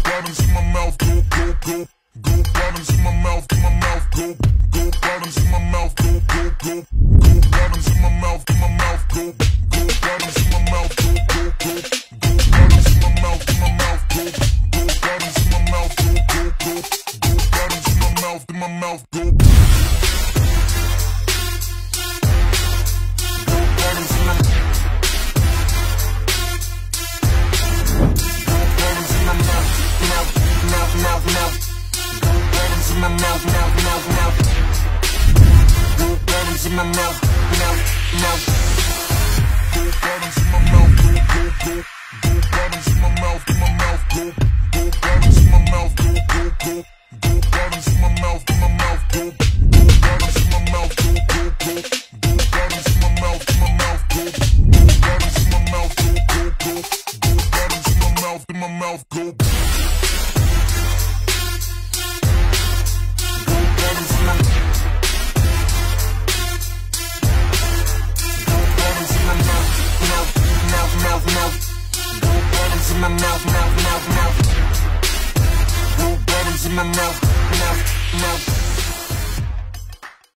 bottoms in my mouth, go, go, go. Go bottoms in my mouth, go, go bottoms in my mouth, go, go, go. Go bottoms in my mouth, go, go bottoms in my mouth, go, go, go. Go bottoms in my mouth, go, go bottoms in my mouth, go, go, go. Go bottoms in my mouth, go. Go bottoms in my mouth, go. Go bottoms in my mouth, Go bottoms in my mouth, mouth. Go bottoms in my mouth, go, go. Go bottoms in my mouth, go. Go bottoms in my mouth, go, go. Go bottoms in my mouth, go. Go bottoms in my mouth, go, go. Go bottoms in my mouth, go. Go bottoms in my mouth, go, go. Go bottoms in my mouth, go. My mouth, mouth. Go bottoms in my mouth, mouth.